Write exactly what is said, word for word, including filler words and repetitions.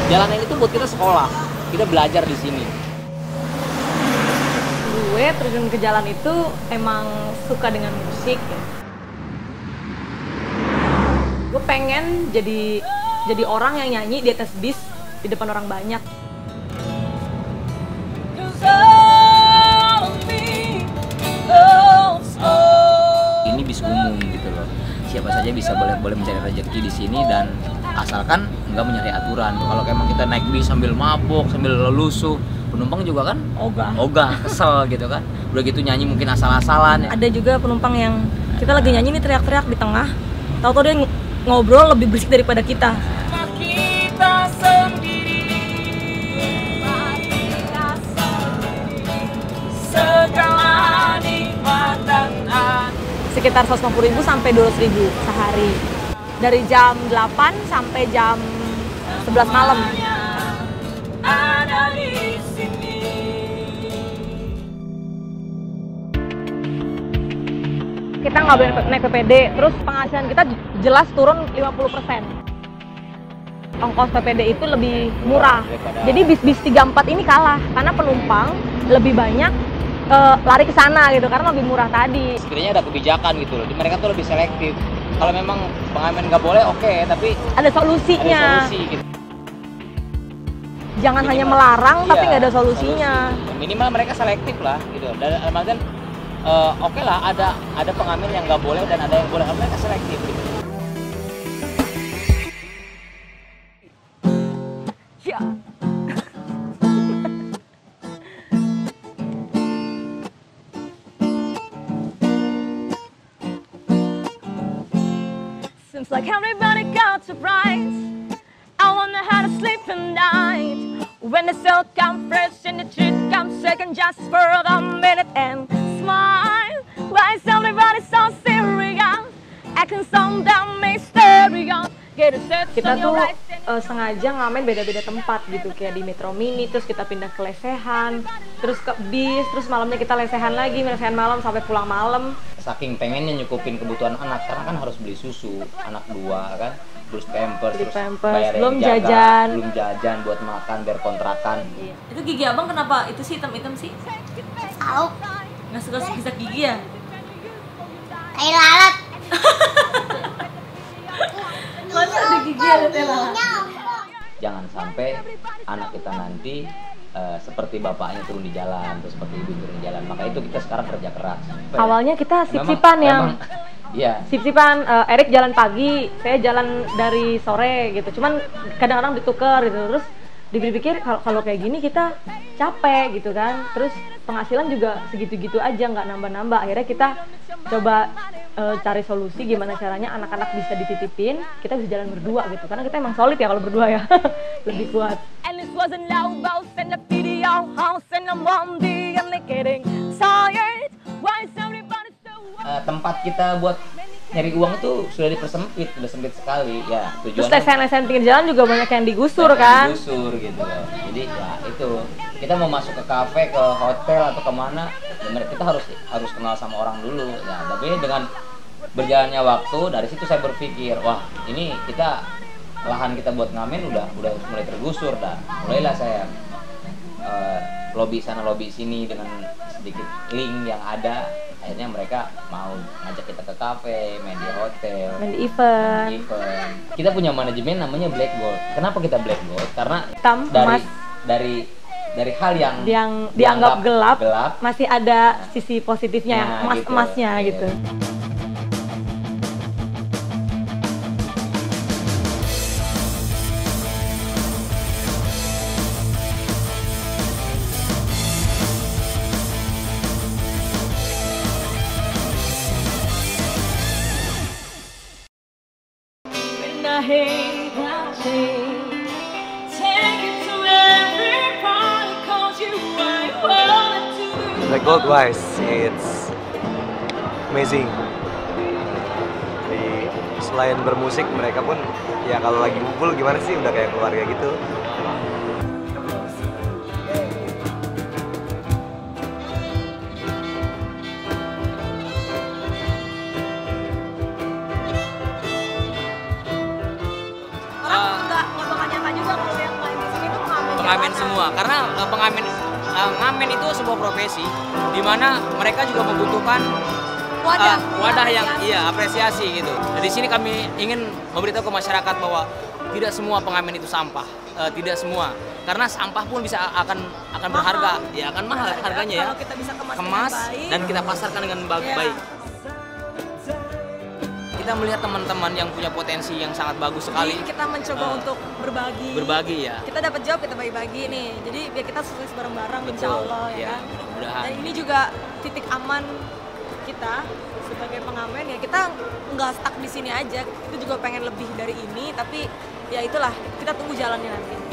Jalanan itu buat kita sekolah, kita belajar di sini. Gue terjun ke jalan itu emang suka dengan musik ya. Gue pengen jadi jadi orang yang nyanyi di atas bis di depan orang banyak. Ini bis umum gitu loh. Siapa saja bisa boleh boleh mencari rezeki di sini dan asalkan nggak menyalahi aturan. Kalau emang kita naik bis sambil mabuk, sambil lelusuh, penumpang juga kan ogah, ogah, kesel gitu kan. Udah gitu nyanyi mungkin asal-asalan. Ada juga penumpang yang kita lagi nyanyi nih teriak-teriak di tengah, tahu-tahu dia ngobrol lebih berisik daripada kita. Kita sendiri, kita sendiri, segala nikmatan sekitar seratus lima puluh ribu sampai dua ratus ribu sehari. Dari jam delapan sampai jam sebelas malam. Ada di sini. Kita nggak boleh naik P P D, terus penghasilan kita jelas turun lima puluh persen. Ongkos P P D itu lebih murah. Jadi bis-bis tiga puluh empat ini kalah karena penumpang lebih banyak uh, lari ke sana gitu karena lebih murah tadi. Sebenarnya ada kebijakan gitu loh. Mereka tuh lebih selektif. Kalau memang pengamen nggak boleh, oke, okay, tapi ada solusinya. Ada solusi gitu. Jangan minimal, hanya melarang, iya, tapi nggak ada solusinya. Solusi. Minimal mereka selektif lah, gitu. Dan maksudnya, uh, oke okay lah, ada ada pengamen yang nggak boleh dan ada yang boleh. Mereka selektif. Gitu. Ya. Seems like everybody got surprised. I wonder how to sleep at night when the soul comes fresh and the truth comes second just for a minute and smile. Why is everybody so serious? Acting so damn mysterious. Kita tuh uh, sengaja ngamen beda-beda tempat gitu, kayak di Metro Mini, terus kita pindah ke lesehan, terus ke bis, terus malamnya kita lesehan lagi, lesehan malam sampai pulang malam. Saking pengennya nyukupin kebutuhan anak, karena kan harus beli susu, anak dua kan, terus pampers, beli terus pampers, bayar belum jaga, jajan, belum jajan buat makan, biar kontrakan. Iya. Itu gigi abang kenapa itu sih hitam-hitam sih? Tahu. Nggak suka sikat gigi ya? Tai lalat. Masa ada gigi ada tai lalat? Jangan sampai anak kita nanti uh, seperti bapaknya turun di jalan, terus seperti ibu turun di jalan. Maka itu kita sekarang kerja keras. Awalnya kita sip-sipan yang iya. Sip-sipan, uh, Erik jalan pagi, saya jalan dari sore gitu. Cuman kadang-kadang ditukar gitu. Terus dipikir kalau kalau kayak gini kita capek gitu kan. Terus penghasilan juga segitu-gitu aja, nggak nambah-nambah. Akhirnya kita coba uh, cari solusi gimana caranya anak-anak bisa dititipin, kita bisa jalan berdua gitu. Karena kita emang solid ya kalau berdua ya, lebih kuat. Uh, tempat kita buat nyari uang tuh sudah dipersempit, sudah sempit sekali ya. Terus lesehan-lesehan pinggir jalan juga banyak yang digusur kan? Digusur gitu loh. Jadi ya itu kita mau masuk ke kafe, ke hotel atau kemana, ya kita harus harus kenal sama orang dulu. Ya, tapi dengan berjalannya waktu dari situ saya berpikir, wah ini kita lahan kita buat ngamen udah udah mulai tergusur dah. Mulailah saya uh, lobby sana lobby sini dengan sedikit link yang ada. Akhirnya mereka mau ngajak kita ke kafe, main di hotel, main di event. Main di event. Kita punya manajemen namanya Black Gold. Kenapa kita Black Gold? Karena hitam, dari emas. dari dari hal yang yang dianggap gelap, gelap masih ada nah, sisi positifnya, nah, emas-emasnya gitu. gitu. Black Gold wise, it's amazing. Jadi selain bermusik, mereka pun ya kalau lagi ngumpul gimana sih udah kayak keluarga gitu. Orang nggak nggak bakal nyangka juga kalau yang main pengamen semua karena uh, pengamen uh, ngamen itu sebuah profesi di mana mereka juga membutuhkan Wadah, uh, wadah yang apresiasi. iya apresiasi gitu. Dan di sini kami ingin memberitahu ke masyarakat bahwa tidak semua pengamen itu sampah, uh, tidak semua. Karena sampah pun bisa akan akan berharga, ya akan mahal harganya ya. Kalau kita bisa kemas, Kemas dengan baik, dan kita pasarkan dengan ba- Iya. baik. Kita melihat teman-teman yang punya potensi yang sangat bagus sekali. Jadi kita mencoba Uh, untuk berbagi. Berbagi ya. Kita dapat job, kita bagi-bagi nih. Jadi biar kita sukses bareng-bareng, insya Betul, Allah ya. ya, kan? mudah-mudahan. Dan ini juga titik aman kita sebagai pengamen ya. Kita nggak stuck di sini aja. Kita juga pengen lebih dari ini, tapi ya itulah kita tunggu jalannya nanti.